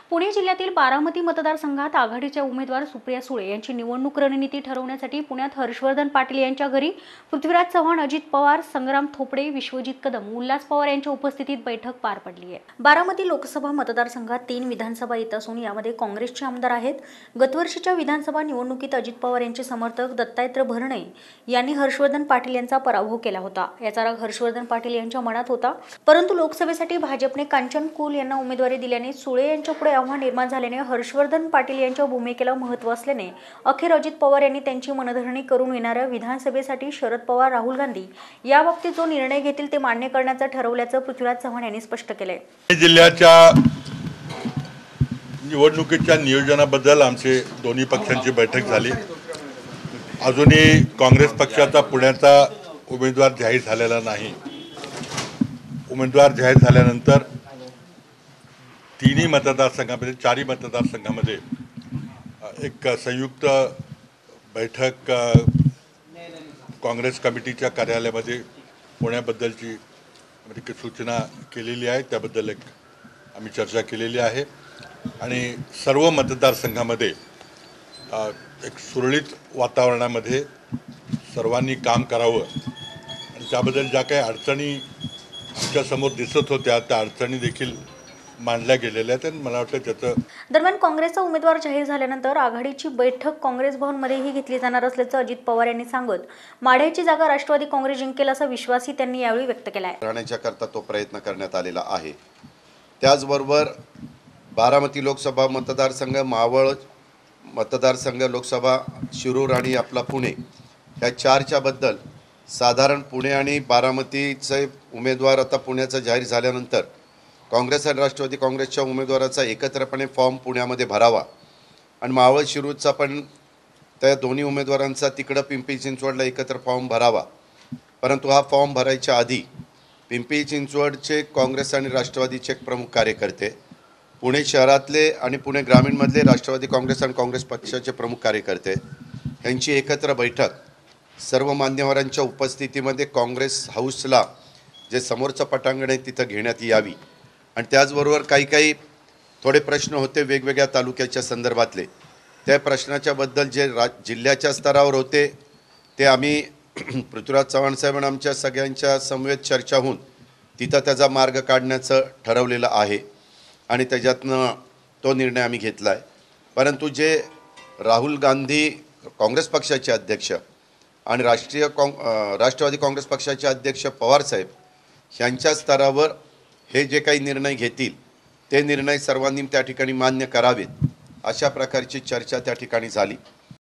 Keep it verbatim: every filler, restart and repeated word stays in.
पुणे जिल्ह्यातील बारामती मतदारसंघात आघाडीच्या उमेदवार सुप्रिया सुळे यांची निवडणूक रणनीती ठरवण्यासाठी पुण्यात हर्षवर्धन पाटील यांच्या घरी पृथ्वीराज चव्हाण, अजित पवार, संग्राम थोपडे, विश्वजित कदम, उल्हास पवार यांच्या उपस्थितीत बैठक पार पडली आहे। बारामती लोकसभा मतदारसंघात तीन विधानसभा येत असून यामध्ये काँग्रेसचे आमदार आहेत। गतवर्षीच्या विधानसभा निवडणुकीत अजित पवार यांचे समर्थक दत्तात्रय भरणे यांनी हर्षवर्धन पाटील यांचा पराभव केला होता। याचा राग हर्षवर्धन पाटील यांच्या मनात होता, परंतु लोकसभेसाठी भाजपने कांचन कुल यांना उमेदवारी दिल्याने सुळे यांच्या पुढे आव्हान निर्माण झाल्याने हर्षवर्धन पाटील यांच्या भूमिकेला महत्त्व असल्याने अखेर अजित पवार यांनी त्यांची मनधरणी करून येणाऱ्या विधानसभेसाठी शरद पवार, राहुल गांधी याबाबतीत जो निर्णय घेतील ते मान्य करण्याचं ठरवल्याचं पृथ्वीराज चव्हाण यांनी स्पष्ट केले। जिल्ह्याच्या निवडणुकीच्या नियोजनाबद्दल आमचे दोन्ही पक्षांची बैठक झाली। अजूनही काँग्रेस पक्षाचा पुण्याचा उमेदवार जाहीर झालेला नाही। उमेदवार जाहीर झाल्यानंतर तिन्ही मतदारसंघामध्ये चारही मतदारसंघामध्ये एक संयुक्त बैठक काँग्रेस कमिटीच्या कार्यालयामध्ये पुण्याबद्दलची म्हणजे सूचना केलेली आहे, त्याबद्दल एक आम्ही चर्चा केलेली आहे आणि सर्व मतदारसंघामध्ये एक सुरळीत वातावरणामध्ये सर्वांनी काम करावं आणि त्याबद्दल ज्या काही अडचणी आमच्या समोर दिसत होत्या त्या अडचणी देखील मांडल्या गेलेल्या आहेत। मला वाटतं त्याचं दरम्यान काँग्रेसचा उमेदवार जाहीर झाल्यानंतर आघाडीची बैठक काँग्रेस भवनमध्येही घेतली जाणार असल्याचं अजित पवार यांनी सांगत माढ्याची जागा राष्ट्रवादी काँग्रेस जिंकेल असा विश्वासही त्यांनी यावेळी व्यक्त केला आहे। राहण्याच्याकरता तो प्रयत्न करण्यात आलेला आहे। त्याचबरोबर बारामती लोकसभा मतदारसंघ, मावळ मतदारसंघ लोकसभा, शिरूर आणि आपला पुणे या चारच्या बद्दल साधारण पुणे आणि बारामतीचे उमेदवार आता पुण्याचा जाहीर झाल्यानंतर काँग्रेस आणि राष्ट्रवादी काँग्रेसच्या उमेदवाराचा एकत्रपणे फॉर्म पुण्यामध्ये भरावा आणि मावळ शिरूरचा पण त्या दोन्ही उमेदवारांचा तिकडं पिंपरी चिंचवडला एकत्र फॉर्म भरावा। परंतु हा फॉर्म भरायच्या आधी पिंपरी चिंचवडचे काँग्रेस आणि राष्ट्रवादीचे प्रमुख कार्यकर्ते, पुणे शहरातले आणि पुणे ग्रामीणमधले राष्ट्रवादी काँग्रेस आणि काँग्रेस पक्षाचे प्रमुख कार्यकर्ते यांची एकत्र बैठक सर्व मान्यवरांच्या उपस्थितीमध्ये काँग्रेस हाऊसला जे समोरचं पटांगण आहे तिथं घेण्यात यावी आणि त्याचबरोबर काही काही थोडे प्रश्न होते वेगवेगळ्या तालुक्याच्या संदर्भातले, त्या प्रश्नाच्या बद्दल जे रा जिल्ह्याच्या स्तरावर होते ते आम्ही पृथ्वीराज चव्हाण साहेब आमच्या सगळ्यांच्या समवेत चर्चा होऊन तिथं त्याचा मार्ग काढण्याचं ठरवलेलं आहे आणि त्याच्यातनं तो निर्णय आम्ही घेतला आहे। परंतु जे राहुल गांधी काँग्रेस पक्षाचे अध्यक्ष आणि राष्ट्रीय काँ राष्ट्रवादी काँग्रेस पक्षाचे अध्यक्ष पवारसाहेब यांच्या स्तरावर हे जे काही निर्णय घेतील ते निर्णय सर्वांनी त्या ठिकाणी मान्य करावेत अशा प्रकारची चर्चा त्या ठिकाणी झाली।